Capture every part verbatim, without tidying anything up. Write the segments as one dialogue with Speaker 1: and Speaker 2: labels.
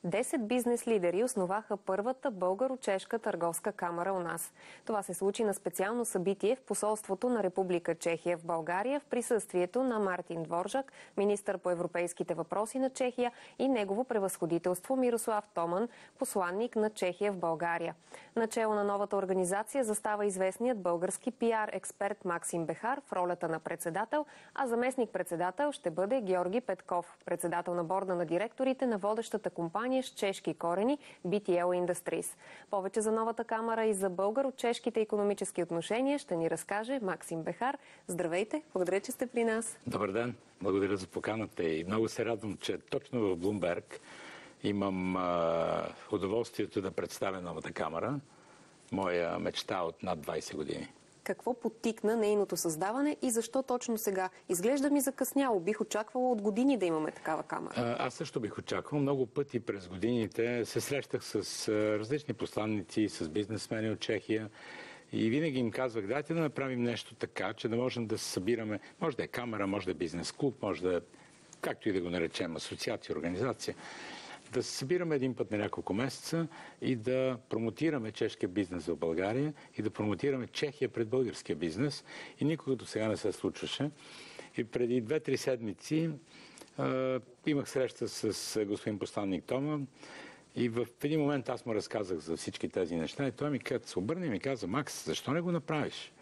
Speaker 1: десет бизнес лидери основаха първата българо-чешка търговска камара у нас. Това се случи на специално събитие в посолството на Република Чехия в България в присъствието на Мартин Дворжак, министър по европейските въпроси на Чехия, и негово превъзходителство Мирослав Томан, посланник на Чехия в България. Начело на новата организация застава известният български пиар експерт Максим Бехар в ролята на председател, а заместник-председател ще бъде Георги Петков, председател на борда на директорите на водещата компания с чешки корени Би Ти Ел Industries. Повече за новата камара и за българо-чешките икономически отношения ще ни разкаже Максим Бехар. Здравейте, благодаря, че сте при нас.
Speaker 2: Добър ден, благодаря за поканата и много се радвам, че точно в Блумберг имам а, удоволствието да представя новата камара, моя мечта от над двайсет години.
Speaker 1: Какво подтикна нейното създаване и защо точно сега? Изглежда ми закъсняло. Бих очаквала от години да имаме такава камара.
Speaker 2: А, аз също бих очаквал. Много пъти през годините се срещах с а, различни посланници, с бизнесмени от Чехия и винаги им казвах, дайте да направим нещо така, че да можем да се събираме. Може да е камера, може да е бизнес клуб, може да е, както и да го наречем, асоциация, организация. Да се събираме един път на няколко месеца и да промотираме чешкия бизнес в България и да промотираме Чехия пред българския бизнес. И никога до сега не се случваше. И преди две-три седмици а, имах среща с господин посланник Тома и в един момент аз му разказах за всички тези неща и той ми каза, се обърна и ми каза, Макс, защо не го направиш?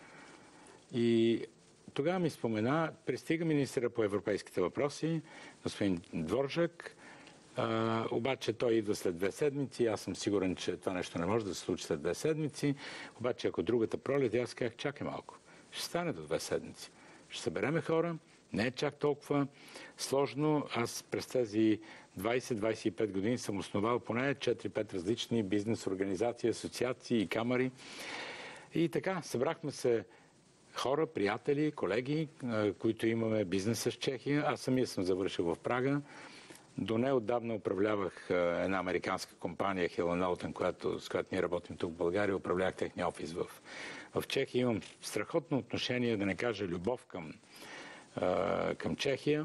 Speaker 2: И тогава ми спомена, пристига министъра по европейските въпроси, господин Дворжак. Uh, обаче той идва след две седмици. Аз съм сигурен, че това нещо не може да се случи след две седмици. Обаче ако другата пролет, аз казах, чакай малко. Ще стане до две седмици. Ще събереме хора. Не е чак толкова сложно. Аз през тези двайсет-двайсет и пет години съм основал поне четири-пет различни бизнес организации, асоциации и камари. И така, събрахме се хора, приятели, колеги, които имаме бизнес с Чехия. Аз самия съм завършил в Прага. До неотдавна управлявах една американска компания, Hill and Knowlton, която, с която ние работим тук в България. Управлявах техния офис в, в Чехия. Имам страхотно отношение, да не кажа любов към, към Чехия.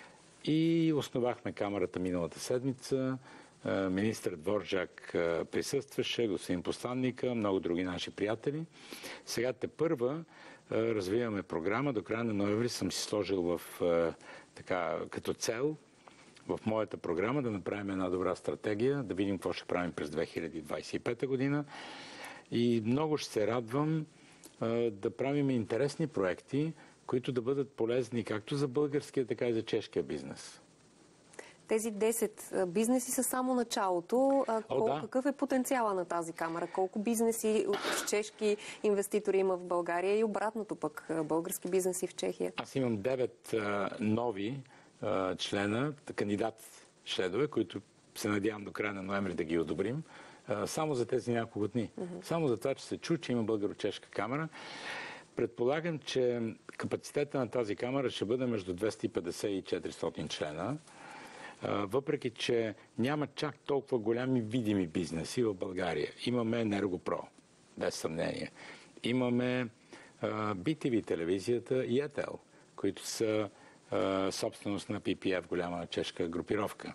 Speaker 2: И основахме камерата миналата седмица. Министър Дворжак присъстваше, господин посланника, много други наши приятели. Сега тепърва развиваме програма. До края на ноември съм си сложил в, така, като цел в моята програма да направим една добра стратегия, да видим какво ще правим през две хиляди двайсет и пета година. И много ще се радвам а, да правим интересни проекти, които да бъдат полезни както за българския, така и за чешкия бизнес.
Speaker 1: Тези десет бизнеси са само началото. А,
Speaker 2: О,
Speaker 1: кол,
Speaker 2: да.
Speaker 1: Какъв е потенциала на тази камера? Колко бизнеси от чешки инвеститори има в България и обратното пък български бизнеси в Чехия?
Speaker 2: Аз имам девет а, нови члена, кандидат членове, които се надявам до края на ноември да ги одобрим, само за тези няколко дни. Mm-hmm. Само за това, че се чу, че има българо-чешка камера. Предполагам, че капацитета на тази камера ще бъде между двеста и петдесет и четиристотин члена, въпреки че няма чак толкова голями видими бизнеси в България. Имаме Енергопро, без съмнение. Имаме Би Ти Ви телевизията и Етел, които са собственост на Пи Пи Еф, голяма чешка групировка.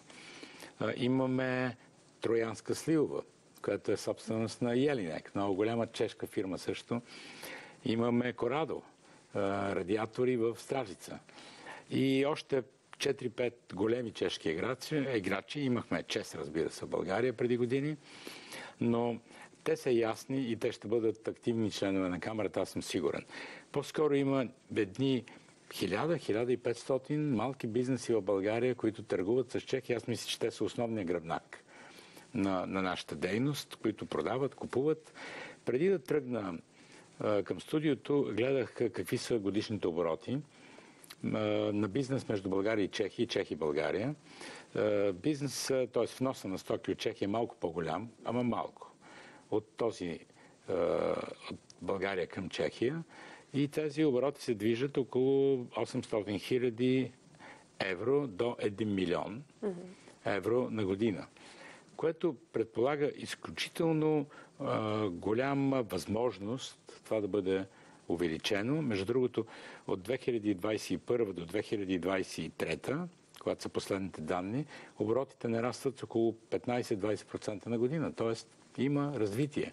Speaker 2: Имаме Троянска сливова, която е собственост на Елинек, много голяма чешка фирма също. Имаме Корадо, радиатори в Стражица. И още четири-пет големи чешки играчи. играчи. Имахме ЧЕС, разбира се, в България преди години, но те са ясни и те ще бъдат активни членове на камерата, аз съм сигурен. По-скоро има едни хиляда до хиляда и петстотин малки бизнеси в България, които търгуват с Чехия. Аз мисля, че те са основния гръбнак на, на нашата дейност, които продават, купуват. Преди да тръгна а, към студиото, гледах какви са годишните обороти а, на бизнес между България и Чехия, и Чехия и България. А, бизнес, т.е. вноса на стоки от Чехия е малко по-голям, ама малко. От този а, от България към Чехия. И тези обороти се движат около осемстотин хиляди евро до един милион евро на година, което предполага изключително а, голяма възможност това да бъде увеличено. Между другото, от две хиляди двайсет и първа до две хиляди двайсет и трета, когато са последните данни, оборотите нарастват с около петнайсет-двайсет процента на година. Тоест има развитие.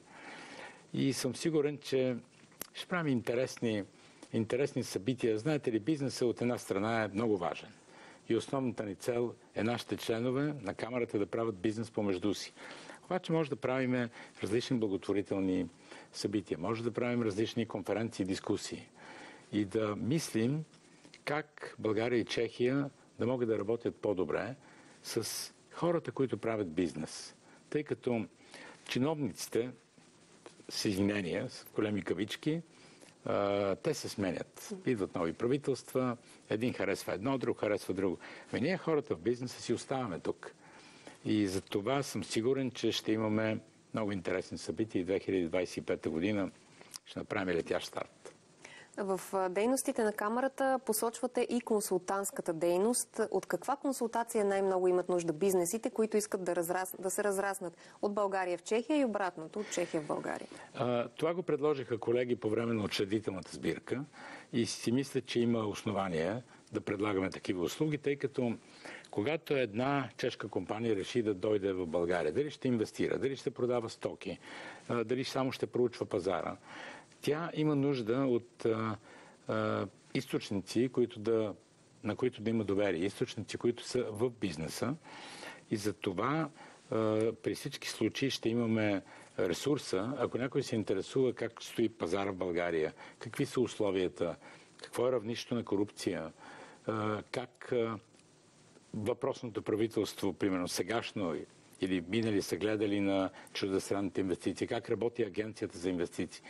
Speaker 2: И съм сигурен, че ще правим интересни, интересни събития. Знаете ли, бизнесът от една страна е много важен. И основната ни цел е нашите членове на камерата да правят бизнес помежду си. Обаче може да правим различни благотворителни събития, може да правим различни конференции, дискусии и да мислим как България и Чехия да могат да работят по-добре с хората, които правят бизнес. Тъй като чиновниците, с извинения, с големи кавички, те се сменят. Идват нови правителства, един харесва едно, друг харесва друго. Ами ние хората в бизнеса си оставаме тук. И за това съм сигурен, че ще имаме много интересни събития и две хиляди двайсет и пета година ще направим летящ старт.
Speaker 1: В дейностите на камерата посочвате и консултантската дейност. От каква консултация най-много имат нужда бизнесите, които искат да, разрас... да се разраснат от България в Чехия и обратното от Чехия в България?
Speaker 2: А, това го предложиха колеги по време на учредителната сбирка и си мисля, че има основания да предлагаме такива услуги, тъй като когато една чешка компания реши да дойде в България, дали ще инвестира, дали ще продава стоки, дали само ще проучва пазара, тя има нужда от а, а, източници, които да, на които да има доверие, източници, които са в бизнеса. И за това а, при всички случаи ще имаме ресурса, ако някой се интересува как стои пазара в България, какви са условията, какво е равнището на корупция, а, как а, въпросното правителство, примерно сегашно или минали са гледали на чуждестранните инвестиции, как работи агенцията за инвестиции.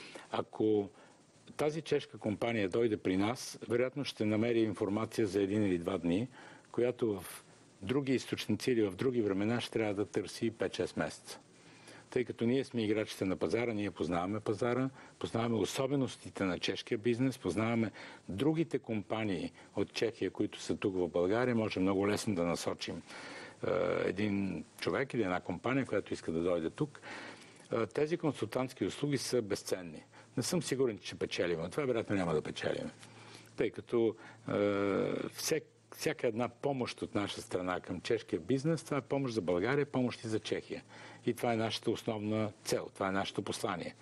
Speaker 2: Ако тази чешка компания дойде при нас, вероятно ще намери информация за един или два дни, която в други източници или в други времена ще трябва да търси пет-шест месеца. Тъй като ние сме играчите на пазара, ние познаваме пазара, познаваме особеностите на чешкия бизнес, познаваме другите компании от Чехия, които са тук в България, може много лесно да насочим е, един човек или една компания, която иска да дойде тук. Е, тези консултантски услуги са безценни. Не съм сигурен, че печелим. Това вероятно няма да печелим. Тъй като е, всек, всяка една помощ от наша страна към чешкия бизнес, това е помощ за България, помощ и за Чехия. И това е нашата основна цел, това е нашето послание.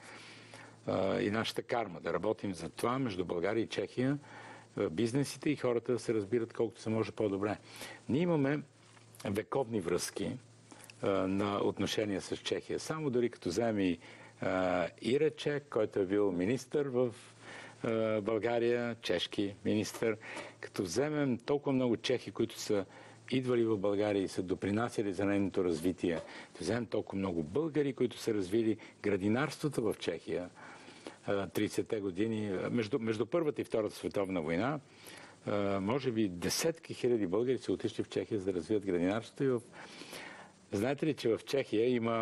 Speaker 2: Е, и нашата карма, да работим за това между България и Чехия, е, бизнесите и хората да се разбират колкото се може по-добре. Ние имаме вековни връзки е, на отношения с Чехия. Само дори като вземе и Uh, Иречек, който е бил министър в uh, България, чешки министър. Като вземем толкова много чехи, които са идвали в България и са допринасяли за нейното развитие, като вземем толкова много българи, които са развили градинарството в Чехия uh, тридесетте години, между, между Първата и Втората световна война, uh, може би десетки хиляди българи са отишли в Чехия за да развият градинарството. И в... Знаете ли, че в Чехия има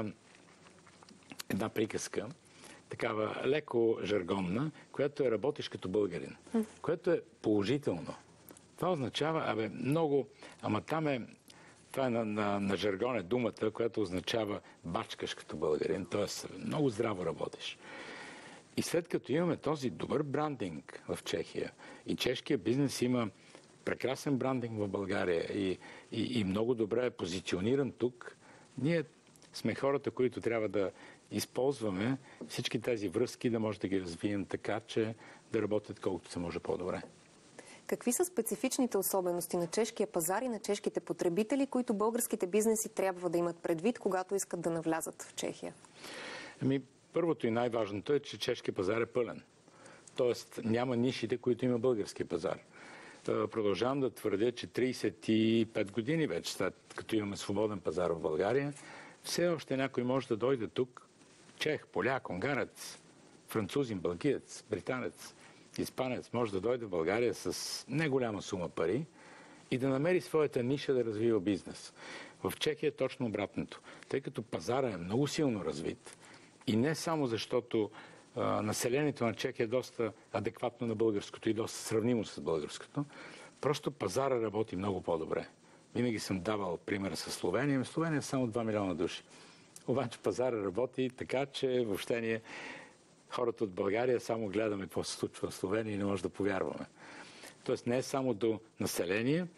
Speaker 2: една приказка, такава леко жаргонна, която е работиш като българин, което е положително. Това означава, абе, много, ама там е, това е на, на, на жаргон е думата, която означава бачкаш като българин, т.е. много здраво работиш. И след като имаме този добър брандинг в Чехия и чешкия бизнес има прекрасен брандинг в България и, и, и много добре е позициониран тук, ние сме хората, които трябва да използваме всички тези връзки, да може да ги развием така, че да работят колкото се може по-добре.
Speaker 1: Какви са специфичните особености на чешкия пазар и на чешките потребители, които българските бизнеси трябва да имат предвид, когато искат да навлязат в Чехия?
Speaker 2: Ами, първото и най-важното е, че чешкия пазар е пълен. Тоест няма нишите, които има български пазар. Продължавам да твърдя, че тридесет и пет години вече, след като имаме свободен пазар в България, все още някой може да дойде тук, чех, поляк, унгарец, французин, бългиец, британец, испанец, може да дойде в България с неголяма сума пари и да намери своята ниша да развива бизнес. В Чехия е точно обратното, тъй като пазара е много силно развит и не само защото а, населението на Чехия е доста адекватно на българското и доста сравнимо с българското, просто пазара работи много по-добре. Винаги съм давал пример с Словения. Словения е само два милиона души. Обаче пазара работи така, че въобще ние хората от България само гледаме какво се случва в Словения и не може да повярваме. Тоест не е само до население,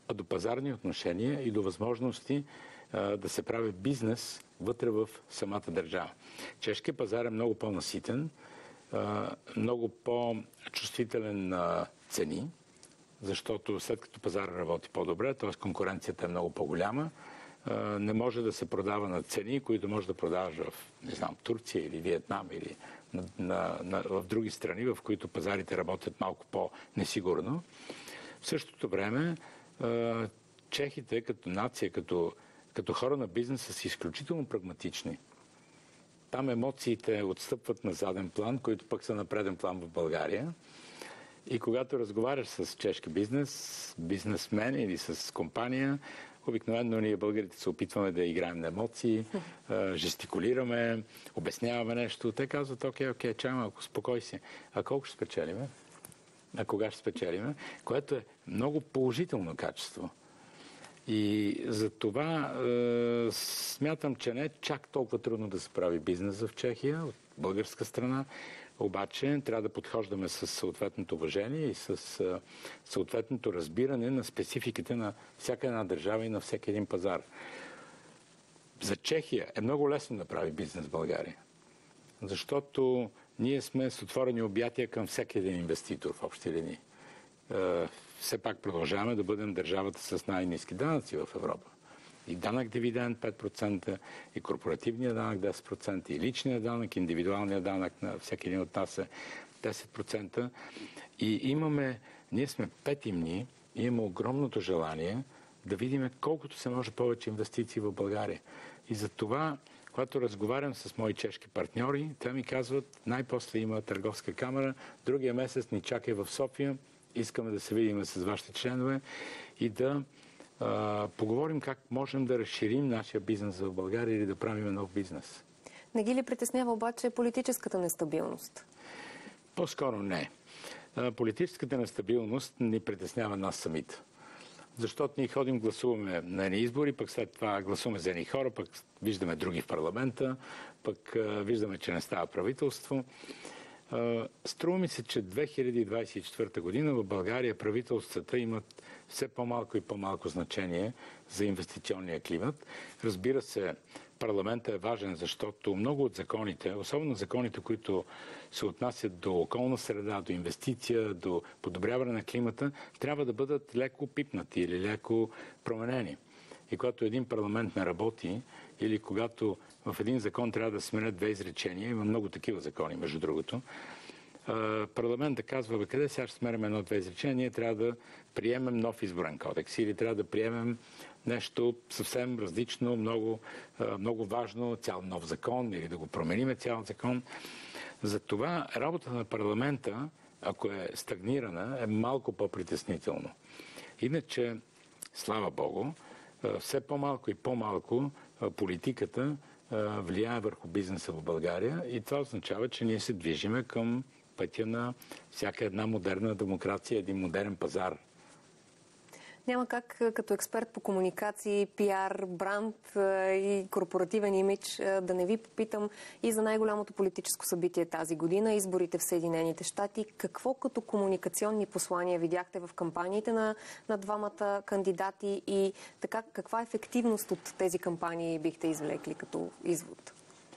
Speaker 2: а до пазарни отношения и до възможности а, да се прави бизнес вътре в самата държава. Чешкият пазар е много по-наситен, а, много по-чувствителен на цени, защото след като пазар работи по-добре, т.е. конкуренцията е много по-голяма, не може да се продава на цени, които може да продаваш в, не знам, Турция или Виетнам или на, на, на, в други страни, в които пазарите работят малко по-несигурно. В същото време чехите като нация, като, като хора на бизнеса са изключително прагматични. Там емоциите отстъпват на заден план, които пък са на преден план в България. И когато разговаряш с чешки бизнес, бизнесмен или с компания, обикновено ние българите се опитваме да играем на емоции, жестикулираме, обясняваме нещо. Те казват, окей, окей, чай малко, спокой си. А колко ще спечелиме? А кога ще спечелиме? Което е много положително качество. И за това е, смятам, че не е чак толкова трудно да се прави бизнес в Чехия, от българска страна. Обаче трябва да подхождаме с съответното уважение и с е, съответното разбиране на спецификите на всяка една държава и на всеки един пазар. За Чехия е много лесно да прави бизнес в България, защото ние сме с отворени обятия към всеки един инвеститор в общи линии. Е, все пак продължаваме да бъдем държавата с най-ниски данъци в Европа. И данък дивиденд пет процента, и корпоративния данък десет процента, и личния данък, индивидуалния данък на всеки един от нас е десет процента. И имаме, ние сме петимни, и имаме огромното желание да видим колкото се може повече инвестиции в България. И за това, когато разговарям с мои чешки партньори, те ми казват, най-после има търговска камера, другия месец ни чакай в София, искаме да се видим с вашите членове и да а, поговорим как можем да разширим нашия бизнес в България или да правим нов бизнес.
Speaker 1: Не ги ли притеснява обаче политическата нестабилност?
Speaker 2: По-скоро не. А, политическата нестабилност ни притеснява нас самите. Защото ние ходим, гласуваме на едни избори, пък след това гласуваме за едни хора, пък виждаме други в парламента, пък а, виждаме, че не става правителство. Струва ми се, че две хиляди двадесет и четвърта година в България правителствата имат все по-малко и по-малко значение за инвестиционния климат. Разбира се, парламентът е важен, защото много от законите, особено законите, които се отнасят до околна среда, до инвестиция, до подобряване на климата, трябва да бъдат леко пипнати или леко променени. И когато един парламент не работи, или когато в един закон трябва да сменят две изречения, има много такива закони, между другото, парламентът казва, бе, къде сега ще сменяме едно-две изречения, ние трябва да приемем нов изборен кодекс или трябва да приемем нещо съвсем различно, много, много важно, цял нов закон или да го промениме цял закон. Затова работа на парламента, ако е стагнирана, е малко по-притеснително. Иначе, слава Богу, все по-малко и по-малко политиката влияе върху бизнеса в България и това означава, че ние се движиме към пътя на всяка една модерна демокрация, един модерен пазар.
Speaker 1: Няма как като експерт по комуникации, пиар, бранд и корпоративен имидж да не ви попитам и за най-голямото политическо събитие тази година, изборите в Съединените щати. Какво като комуникационни послания видяхте в кампаниите на, на двамата кандидати и така, каква ефективност от тези кампании бихте извлекли като извод?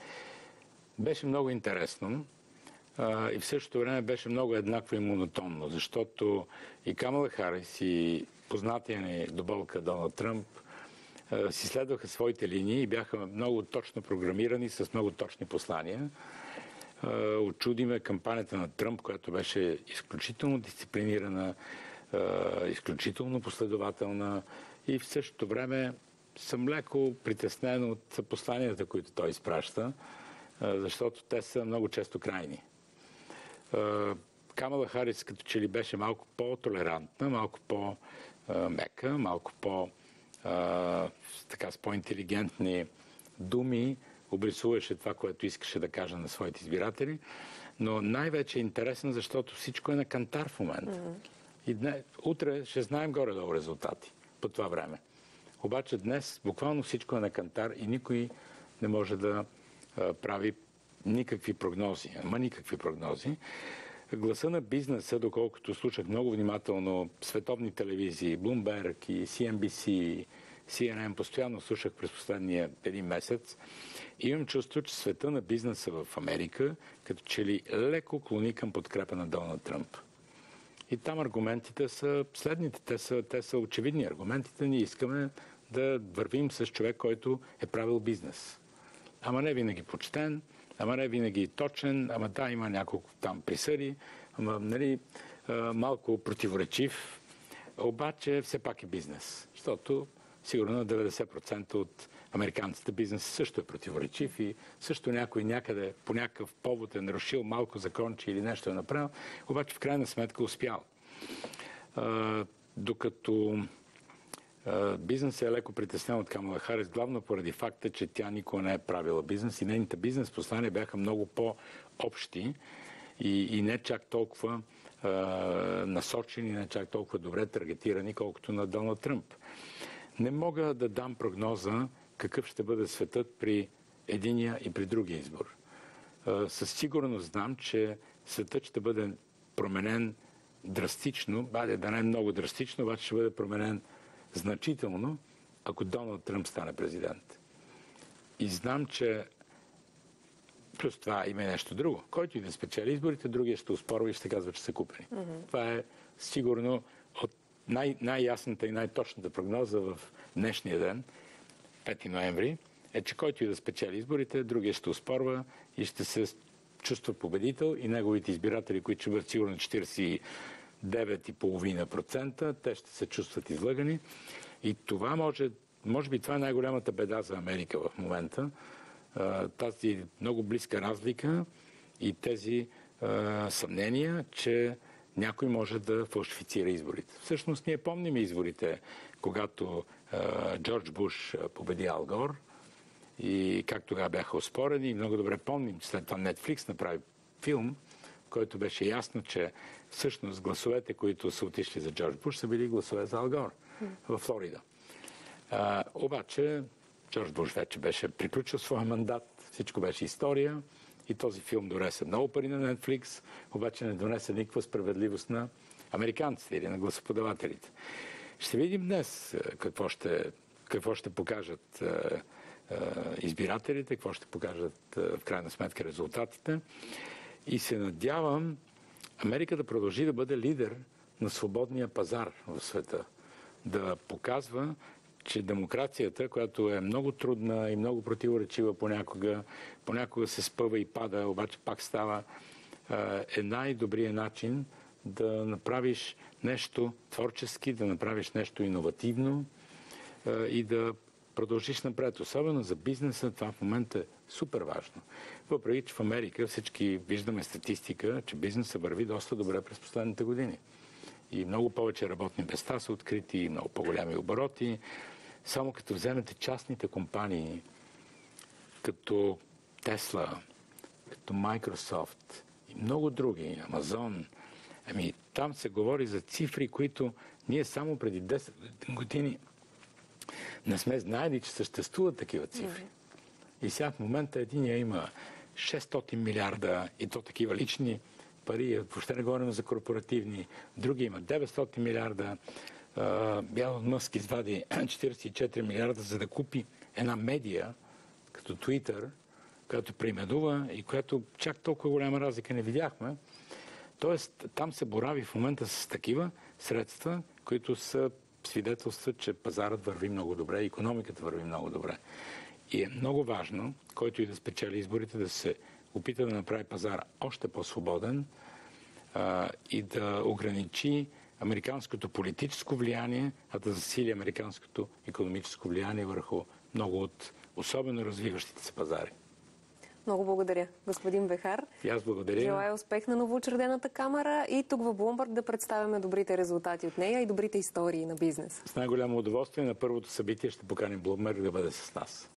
Speaker 2: Беше много интересно. И в същото време беше много еднакво и монотонно, защото и Камала Харис, и познатия ни до болка Доналд Тръмп си следваха своите линии и бяха много точно програмирани с много точни послания. Очудиме кампанията на Тръмп, която беше изключително дисциплинирана, изключително последователна и в същото време съм леко притеснен от посланията, които той изпраща, защото те са много често крайни. Камала Харис като че ли беше малко по-толерантна, малко по-мека, малко по- така с по-интелигентни думи обрисуваше това, което искаше да каже на своите избиратели. Но най-вече е интересно, защото всичко е на кантар в момента. Mm-hmm. И днес, утре ще знаем горе-долу резултати по това време. Обаче днес буквално всичко е на кантар и никой не може да а, прави никакви прогнози. Ама никакви прогнози. гласа на бизнеса, доколкото слушах много внимателно световни телевизии, Bloomberg и Си Ен Би Си, Си Ен Ен, постоянно слушах през последния един месец, имам чувство, че света на бизнеса в Америка като че ли леко клони към подкрепа на Доналд Тръмп. И там аргументите са следните, те са, те са очевидни аргументите. Ние искаме да вървим с човек, който е правил бизнес. Ама не винаги почтен, ама не винаги точен, ама да, има няколко там присъди, ама нали, малко противоречив, обаче все пак е бизнес. Защото сигурно на деветдесет процента от американците бизнес също е противоречив и също някой някъде по някакъв повод е нарушил малко законче или нещо е направил, обаче в крайна сметка успял. А, докато а, бизнесът е леко притеснен от Камала Харис, главно поради факта, че тя никога не е правила бизнес и нейните бизнес послания бяха много по-общи и, и не чак толкова а, насочени, не чак толкова добре таргетирани, колкото на Доналд Тръмп. Не мога да дам прогноза какъв ще бъде светът при единия и при другия избор. Със сигурност знам, че светът ще бъде променен драстично, баде да не е много драстично, обаче ще бъде променен значително, ако Доналд Тръмп стане президент. И знам, че плюс това има и нещо друго. Който и да спечели изборите, другия ще успорва и ще казва, че са купени. Mm-hmm. Това е сигурно от най- най-ясната и най-точната прогноза в днешния ден, пети ноември, е, че който и да спечели изборите, другия ще успорва и ще се чувства победител и неговите избиратели, които ще бъдат сигурно четиридесет и девет цяло и пет процента, те ще се чувстват излъгани. И това може, може би това е най-голямата беда за Америка в момента. Тази много близка разлика и тези а, съмнения, че някой може да фалшифицира изборите. Всъщност ние помним изборите, когато а, Джордж Буш победи Ал Гор и как тогава бяха оспорени. И много добре помним, че след това Netflix направи филм, който беше ясно, че всъщност гласовете, които са отишли за Джордж Буш, са били гласове за Ал Гор във Флорида. А, обаче Джордж Буш вече беше приключил своя мандат, всичко беше история и този филм донесе много пари на Netflix, обаче не донесе никаква справедливост на американците или на гласоподавателите. Ще видим днес какво ще, какво ще покажат е, е, избирателите, какво ще покажат е, в крайна сметка резултатите. И се надявам Америка да продължи да бъде лидер на свободния пазар в света. Да показва, че демокрацията, която е много трудна и много противоречива понякога, понякога се спъва и пада, обаче пак става, е най-добрият начин да направиш нещо творчески, да направиш нещо иновативно и да продължиш напред. Особено за бизнеса това в момента е супер важно. Въпреки, че в Америка всички виждаме статистика, че бизнесът върви доста добре през последните години. И много повече работни места са открити, и много по-голями обороти. Само като вземете частните компании, като Tesla, като Microsoft и много други, Amazon, ами там се говори за цифри, които ние само преди десет години не сме знаели, че съществуват такива цифри. Mm-hmm. И сега в момента единия има шестстотин милиарда и то такива лични пари, въобще не говорим за корпоративни, други има деветстотин милиарда. Елън Мъск извади четиридесет и четири милиарда, за да купи една медия, като Twitter, която преименува и която чак толкова голяма разлика не видяхме. Тоест, там се борави в момента с такива средства, които са свидетелстват, че пазарът върви много добре, икономиката върви много добре. И е много важно, който и да спечели изборите, да се опита да направи пазара още по-свободен а, и да ограничи американското политическо влияние, а да засили американското икономическо влияние върху много от особено развиващите се пазари.
Speaker 1: Много благодаря, господин Бехар.
Speaker 2: И аз благодаря.
Speaker 1: Желая успех на новоучредената камара и тук в Bloomberg да представяме добрите резултати от нея и добрите истории на бизнес.
Speaker 2: С най-голямо удоволствие на първото събитие ще поканим Bloomberg да бъде с нас.